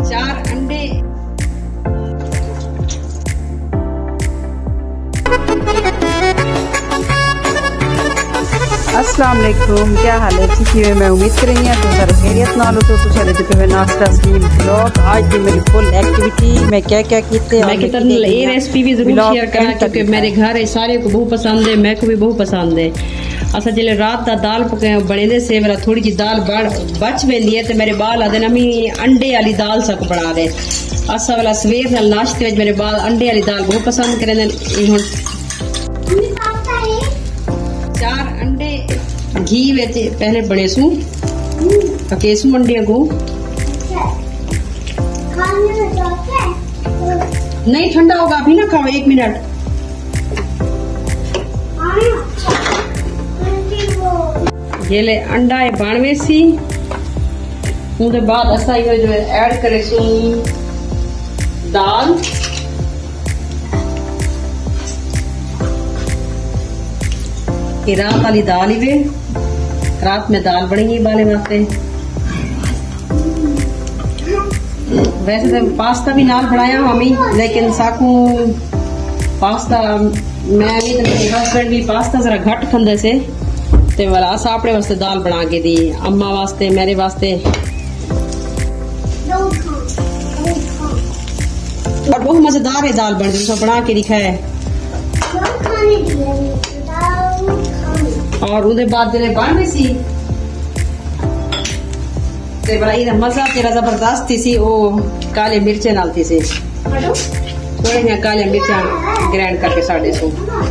4 अंडे। अस्सलाम वालेकुम, क्या हाल है? ठीक है, मैं उम्मीद करेंगे तो सारे खैरियत नाल हो। तो चले चुके हैं नाश्ता स्लीम ब्लॉग। आज की मेरी फुल एक्टिविटी मैं क्या क्या कीते मैं कितना ये रेसिपी भी जरूर शेयर करा क्योंकि मेरे घर है सारे को बहुत पसंद है, मैं को भी बहुत पसंद है। असा जिले रात दा दाल पके बने दे से मेरा थोड़ी जी दाल बच वेंदी है ते मेरे बाल आदे ना मी अंडे वाली दाल सक बना दे। असा वाला सवेर नाल नाश्ते विच मेरे बाल अंडे वाली दाल बहुत पसंद करे ने। हुन 4 अंडे घी विच पहले बने सू पकेसू अंडे को नहीं ठंडा होगा, अभी ना खाओ, 1 मिनट। ये ले अंडा है 92 सी। उसके बाद असा ये जो ऐड करे सू दाल। ये रात वाली दाल ही वे, रात में दाल बनेगी बाले वास्ते। वैसे तो पास्ता भी नाल बनाया मम्मी, लेकिन साकू पास्ता मैं नहीं तो मेरे हस्बैंड भी पास्ता जरा घट खांदे से ते वाला असा अपने वास्ते दाल बना के दी, अम्मा वास्ते मेरे वास्ते। और बहुत मजेदार है दाल बन गई, तो बना के दिखा है। और उसके बाद जले बन सी ते बड़ा इधर मजा तेरा जबरदस्त थी सी। वो काले मिर्चे नाल थी सी, थोड़े में काले मिर्चा ग्राइंड करके साढ़े सो।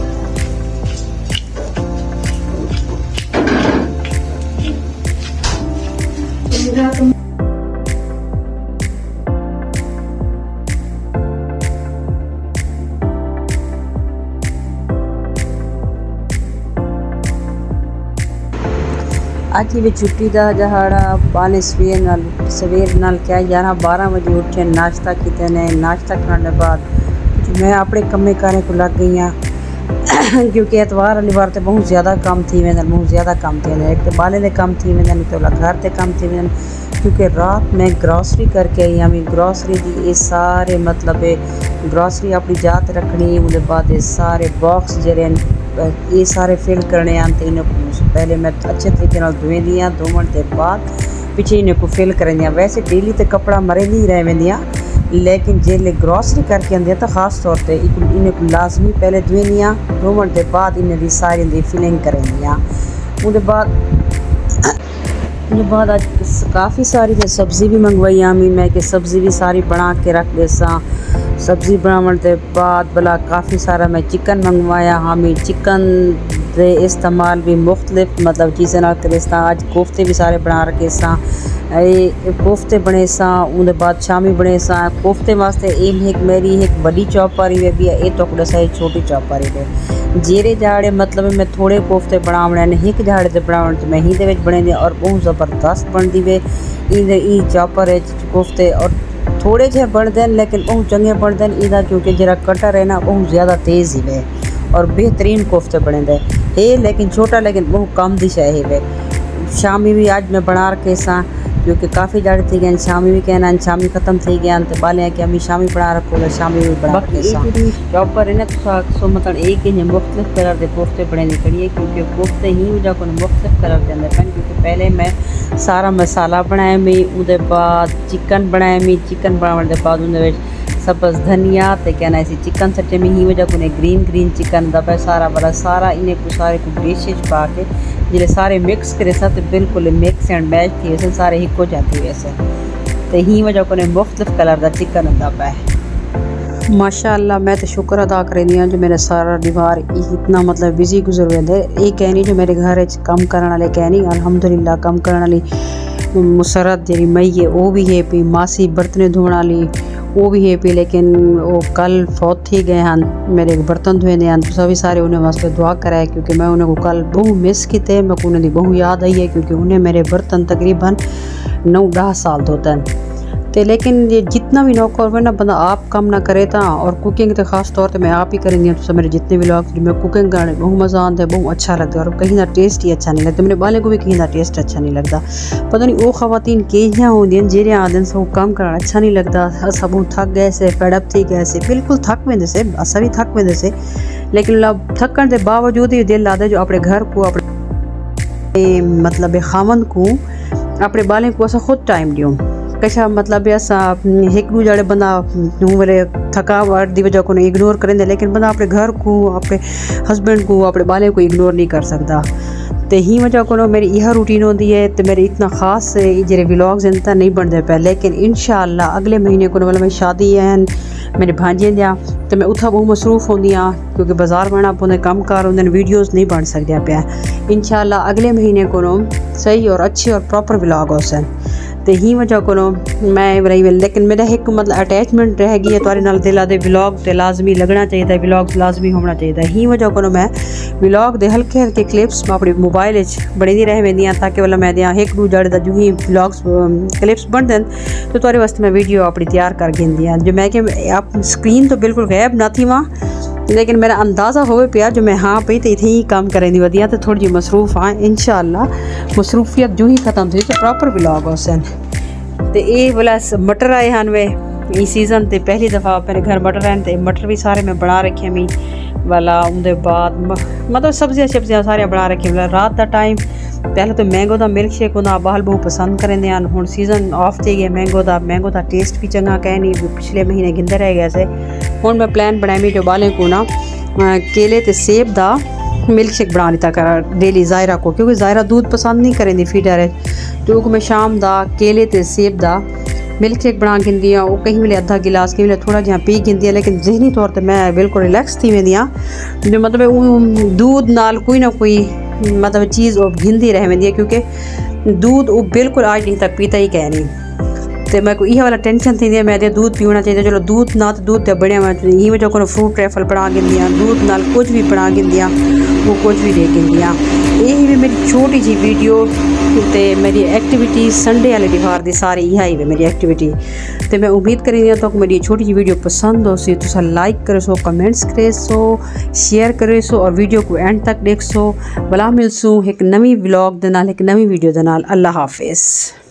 आज भी छुट्टी का दहाड़ा बाले सवेर नाल क्या 11-12 बजे उठे नाश्ता किते ने। नाश्ता करने बाद मैं अपने कम्मे कारे को लग गई हाँ क्योंकि एतवार वाली बार तो बहुत ज़्यादा काम थी वेंदे, बहुत ज़्यादा काम थी वेंदे। एक तो बाले दे काम थी वेंदे, तो घर ते काम थी वेंदे। क्योंकि रात में ग्रॉसरी करके आई हमें ग्रॉसरी दी ये सारे मतलब ग्रॉसरी अपनी जात रखनी। उसके बाद ये सारे बॉक्स जरे ये सारे फिल करने आते इन्हें पहले मैं अच्छे तरीके धोए दियाँ, धोवन के बाद पिछे इन्हें को फिल करें दियाँ। वैसे डेली तो कपड़ा मरे नहीं रह वेंदियाँ, लेकिन जेले ग्रॉसरी करके आंदियाँ तो खास तौर पर इन्हें को लाजमी पहले धोए दियाँ, धोवन के बाद इन्हें सारी दी फिलिंग करें दियाँ। उसके बाद आज काफ़ी सारी सब्ज़ी भी मंगवाई हमें, मैं कि सब्ज़ी भी सारी बना के रख दे सा। सब्ज़ी बनाने के बाद भला काफ़ी सारा मैं चिकन मंगवाया हमें। चिकन के इस्तेमाल भी मुख्तलिफ मतलब चीज़ें ना करे सा। आज कोफ्ते भी सारे बना रखे सा, कोफ्ते बने सा। उसके बाद शामी बने सा। कोफ्ते वास्ते एक मेरी एक बड़ी चॉपर ही भी है, ये टुकड़े सा एक छोटी चॉपर ही है। जेरे जाड़े मतलब मैं थोड़े कोफ्ते बनाने ने एक जाड़े से बनाने तो मैं ही दे बने दे और बहुत ज़बरदस्त बनती वे ई चॉपर है कोफ्ते। और थोड़े जे बन दें लेकिन बहुत चंगे बन दें इदा, क्योंकि जरा कटर है ना बहुत ज़्यादा तेज़ ही वे और बेहतरीन कोफ्ते बने दे है, लेकिन छोटा लेकिन बहुत कम दिशा है वे। शामी भी आज मैं बना रखे सा क्योंकि काफ़ी जाड़े थी गए, शामी भी कहना शामी ख़त्म थी गया तो बाले कि हमें शामी बना रखो तो शामी भी बना रखे सा। चॉपर है ना तो मतलब एक ही मुख्तलिफ कलर के कोफ्ते बने निकलिए, क्योंकि कोफ्ते ही वजह को मुख्तलिफ कलर के अंदर पैन। क्योंकि पहले मैं सारा मसाला बनाया मैं, उसके बाद चिकन बनाया मैं। चिकन बनाने के बाद उन्हें सब्ज़ धनिया तो कहना ऐसी चिकन सटे में ही वजह को ग्रीन चिकन दबा सारा वाला सारा इन्हें को सारे को डिशेज पा के जिले सारे मिक्स करे सा तो बिल्कुल मिक्स एंड मैच थी वैसे सारे ही को जाती वैसे तो ही वजह को मुख्तलिफ कलर का चिकन दबा है। माशाअल्लाह मैं तो शुक्र अदा कर दी जो मेरा सारा दीवार इतना मतलब बिजी गुजर गए। ये कहनी जो मेरे घर कम करने वाले कहनी अल्हम्दुलिल्लाह कम करने वाली मुसरत जी मई है वो भी है पी, मासी बर्तने धोने वाली वो भी है पी, लेकिन वो कल फौत थी गए हैं मेरे बर्तन धोए हैं तो सभी सारे उन्हें वास्ते दुआ कराए, क्योंकि मैं उन्हें को कल बहु मिस किए। मैं को उन्हें बहु याद आई है क्योंकि उन्हें मेरे बर्तन तकरीबन 9-10 साल धोते हैं। तो लेकिन ये जितना भी नौकर होवे ना बंदा आप कम ना करे था और कुकिंग तो खास तौर पे मैं आप ही करेंगी तो मेरे जितने भी लोग मैं कुकिंग करने बहुत मज़ा आता है, बहुत अच्छा लगता है और कहीं ना टेस्ट ही अच्छा नहीं लगता। मेरे बाले को भी कहीं ना टेस्ट अच्छा नहीं लगता। पता नहीं वो खवातीन कहियाँ होंगी जेरे आदन से वो काम करना अच्छा नहीं लगता। असा बहुत थक गए से फेडअप थी गए से बिल्कुल थक वेंदे से असा भी थक वेंदे से, लेकिन थकन के बावजूद ही दिल लादा जो अपने घर को अपने मतलब खावन को अपने बाले को असा खुद टाइम दियो कशा मतलब असा एक दू जड़े बंदा मेरे थकावट की वजह को इग्नोर करेंगे, लेकिन बंदा अपने घर को अपने हस्बैंड को अपने बाले को इग्नोर नहीं कर सकता। तो ही वजह को मेरी यह रूटीन होती है। तो मेरे इतना खास जेरे व्लॉग्स इनता नहीं बनते पे, लेकिन इंशाअल्लाह अगले महीने को मतलब शादी है मेरे भांजे दिया तो मैं उत्था बहुत मसरूफ होंगी हाँ क्योंकि बाजार बना पौधे कम कार होंगे वीडियोज़ नहीं बन सकते पे। इंशाअल्लाह अगले महीने को सही और अच्छे और प्रॉपर व्लॉग हो सन। तो ही वजह को मैं रही, लेकिन मेरा एक मतलब अटैचमेंट रह गई है तुआरे नाल दिल आदे व्लॉग तो लाजमी लगना चाहिए, व्लॉग लाजमी होना चाहिए। ही वजह को मैं व्लॉग दे हल्के हल्के क्लिप्स अपने मोबाइल बड़ी रह वेंदी ताकि वाला मैं दियाँ एक दू जड़े जो ही व्लॉग्स क्लिप्स बन दें तो तुआरे वास्ते मैं वीडियो अपनी तैयार कर गिंदी जो मैं कि आप स्क्रीन तो बिल्कुल गैब ना थी वहाँ, लेकिन मेरा अंदाज़ा होवे पिया जो मैं हाँ पई तो इतने ही काम करेंदी वधिया तो थोड़ी जी मसरूफ़ हाँ। इंशाअल्लाह मसरूफियत जो ही ख़त्म थी तो प्रॉपर व्लॉग हो सन। तो ये वाला मटर आए हैं वे इस सीज़न ते पहली दफ़ा मेरे घर मटर आए तो मटर भी सारे मैं बना रखे मी वाला उनके बाद मतलब सब्जियां शब्जियां सारियां बना रखी वाला रात का टाइम। पहले तो मैंगो का मिल्क शेक होंगे बाल बहुत पसंद करेंगे हैं, हुण सीज़न ऑफ थी गया मैंगो का टेस्ट भी चंगा कह नहीं पिछले महीने गिंदे रह गए से। हुण मैं प्लान बनाई जो बालें को ना केले ते सेब का मिल्क शेक बना लिता कर डेली ज़ायरा को, क्योंकि ज़ायरा दूध पसंद नहीं करेंदी फीडर है तो मैं शाम का केले ते सेब का मिल्क शेक बना गिंदी हाँ। वो कहीं मिले अद्धा गिलास कहीं मिले थोड़ा जहाँ पी गिंदी, लेकिन जहनी तौर पर मैं बिल्कुल रिलैक्स थी वेंदी हाँ जो मतलब दूध नाल कोई ना कोई मतलब चीज़ वो गिंदी रह वेंदी है क्योंकि दूध वो बिल्कुल आज नहीं तक पीता ही कह नहीं। तो मैं को यह वाला टेंशन थी मैं दूध पीना चाहिए, चलो दूध ना तो दूध तो बढ़िया मैं ही वजह को फ्रूट ट्रैफल बना गिंदी दूध नाल कुछ भी बना गिंदी वो कुछ भी दे गिंदी। यही भी मेरी छोटी जी वीडियो तो मेरी एक्टिविटी संडे वाले त्यौहार की सारी यही है मेरी एक्टिविटी। तो मैं उम्मीद करी तो मेरी छोटी जी वीडियो पसंद हो सी तो लाइक करे सो, कमेंट्स करे सो, शेयर करे सो और वीडियो को एंड तक देख सो। भला मिलसूँ एक नवी व्लॉग दे नाल एक नवी वीडियो दे नाल। अल्लाह हाफिज़।